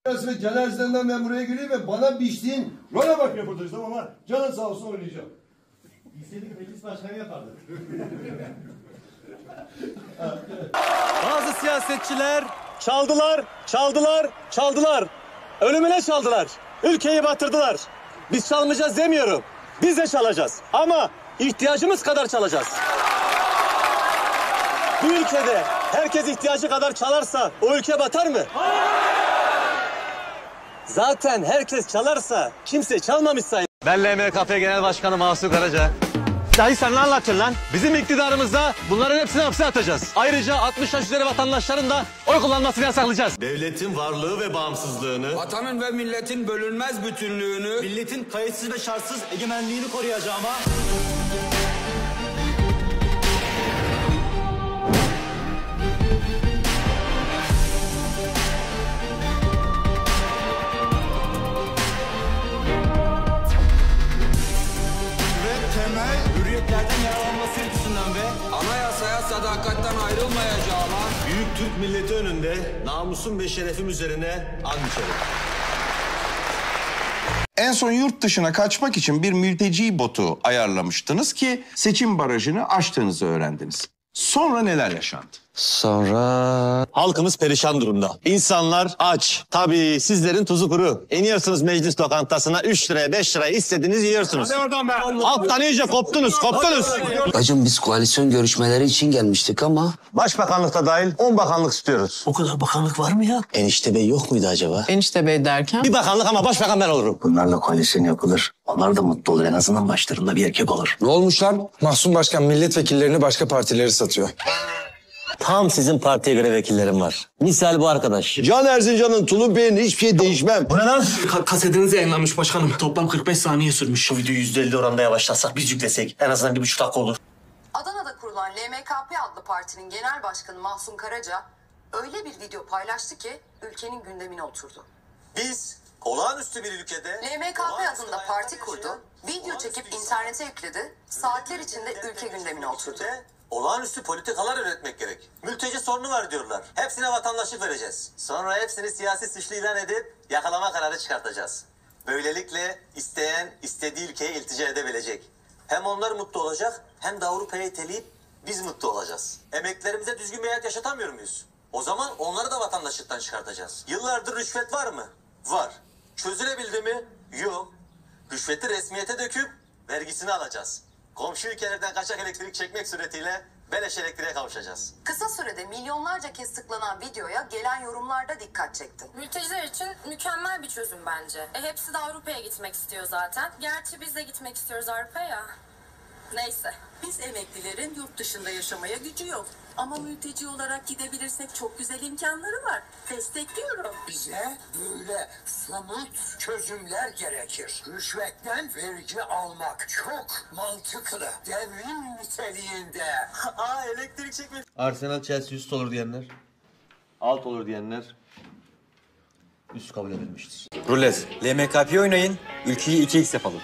Cenazeden ben buraya gireyim ve bana biçtiğin role bak röportajda ama canın sağ olsun oynayacağım. İstediği meclis başkanı yapardı. Bazı siyasetçiler çaldılar. Ölümüne çaldılar. Ülkeyi batırdılar. Biz çalmayacağız demiyorum. Biz de çalacağız. Ama ihtiyacımız kadar çalacağız. Bu ülkede herkes ihtiyacı kadar çalarsa o ülke batar mı? Zaten herkes çalarsa kimse çalmamış sayılır. Ben LMKP Genel Başkanı Mahsur Karaca. Dahi sen ne anlatıyorsun lan? Bizim iktidarımızda bunların hepsini hapse atacağız. Ayrıca 60 yaş üzeri vatandaşların da oy kullanmasını yasaklayacağız. Devletin varlığı ve bağımsızlığını, vatanın ve milletin bölünmez bütünlüğünü, milletin kayıtsız ve şartsız egemenliğini koruyacağıma... Hürriyetlerden yararlanması ilgisinden ve anayasaya sadakatten ayrılmayacağıma büyük Türk milleti önünde namusum ve şerefim üzerine and içerim. En son yurt dışına kaçmak için bir mülteci botu ayarlamıştınız ki seçim barajını aştığınızı öğrendiniz. Sonra neler yaşandı? Sonra... Halkımız perişan durumda. İnsanlar aç. Tabii sizlerin tuzu kuru. İniyorsunuz meclis lokantasına 3 liraya 5 liraya istediğiniz yiyorsunuz. Halktan iyice koptunuz. Bacım biz koalisyon görüşmeleri için gelmiştik ama... Başbakanlıkta dahil 10 bakanlık istiyoruz. O kadar bakanlık var mı ya? Enişte Bey yok muydu acaba? Enişte Bey derken? Bir bakanlık ama başbakan ben olurum. Bunlarla koalisyon yapılır. Onlar da mutlu olur. En azından başlarında bir erkek olur. Ne olmuş lan? Mahsun Başkan milletvekillerini başka partileri satıyor. Tam sizin partiye göre vekillerim var. Misal bu arkadaş. Can Erzincan'ın tulum beğeni hiçbir şey değişmem. Bu ne lan? Kasetiniz yayınlanmış başkanım. Toplam 45 saniye sürmüş. Şu videoyu %50 oranda yavaşlatsak biz yüklesek en azından 1,5 dakika olur. Adana'da kurulan LMKP adlı partinin genel başkanı Mahsun Karaca öyle bir video paylaştı ki ülkenin gündemine oturdu. Biz olağanüstü bir ülkede... LMKP adında parti kurdu, video çekip internete yükledi, saatler içinde ülke gündemine oturdu. Olağanüstü politikalar üretmek gerek. Mülteci sorunu var diyorlar. Hepsine vatandaşlık vereceğiz. Sonra hepsini siyasi suçlu ilan edip yakalama kararı çıkartacağız. Böylelikle isteyen istediği ülkeye iltica edebilecek. Hem onlar mutlu olacak hem de Avrupa'ya iteleyip biz mutlu olacağız. Emeklilerimize düzgün bir hayat yaşatamıyor muyuz? O zaman onları da vatandaşlıktan çıkartacağız. Yıllardır rüşvet var mı? Var. Çözülebildi mi? Yok. Rüşveti resmiyete döküp vergisini alacağız. Komşu ülkelerden kaçak elektrik çekmek suretiyle beleş elektriğe kavuşacağız. Kısa sürede milyonlarca kez tıklanan videoya gelen yorumlarda dikkat çekti. Mülteciler için mükemmel bir çözüm bence. Hepsi de Avrupa'ya gitmek istiyor zaten. Gerçi biz de gitmek istiyoruz Avrupa'ya. Neyse. Biz emeklilerin yurt dışında yaşamaya gücü yok. Ama mülteci olarak gidebilirsek çok güzel imkanları var. Destekliyorum. bize böyle somut çözümler gerekir. Rüşvetten vergi almak çok mantıklı. Devrim niteliğinde. Elektrik çekmek. Arsenal Chelsea üst olur diyenler, alt olur diyenler üst kabul edilmiştir. Rulet. LMKP oynayın. Ülkeyi 2x yapalım.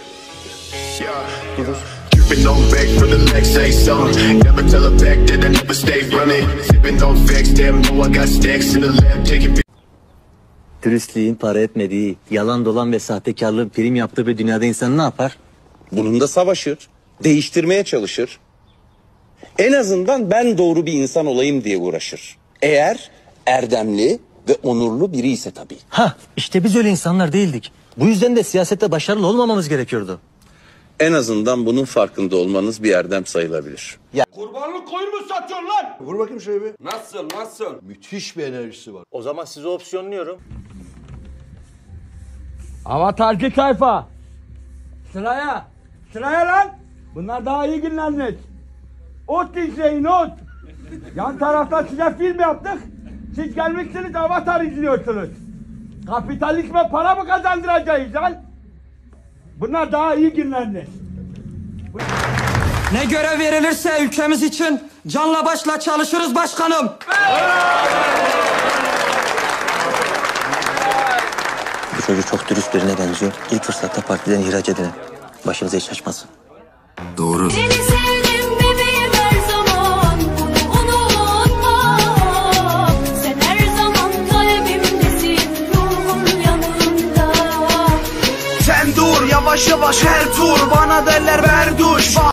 Dürüstlüğün para etmediği, yalan dolan ve sahtekarlığın prim yaptığı bir dünyada insan ne yapar? Bununla savaşır, değiştirmeye çalışır. En azından ben doğru bir insan olayım diye uğraşır. Eğer erdemli ve onurlu biri ise tabii. İşte biz öyle insanlar değildik. Bu yüzden de siyasette başarılı olmamamız gerekiyordu. En azından bunun farkında olmanız bir erdem sayılabilir. Kurbanlık koyun mu satıyorsun lan? Vur bakayım şöyle bir. Nasıl? Müthiş bir enerjisi var. O zaman sizi opsiyonluyorum. Avatarcı tayfa. Sıraya. Sıraya lan. Bunlar daha iyi günleriniz. Ot izleyin ot. Yan tarafta size film yaptık. Siz gelmişsiniz Avatar izliyorsunuz. Kapitalizme para mı kazandıracağız lan? Bunlar daha iyi günleriniz. Ne görev verilirse ülkemiz için canla başla çalışırız başkanım. Bu çocuk çok dürüst birine benziyor. İlk fırsatta partiden ihraç edin. Başınıza hiç açmasın. Doğru. sen dur, yavaş yavaş her tur bana derler berduş.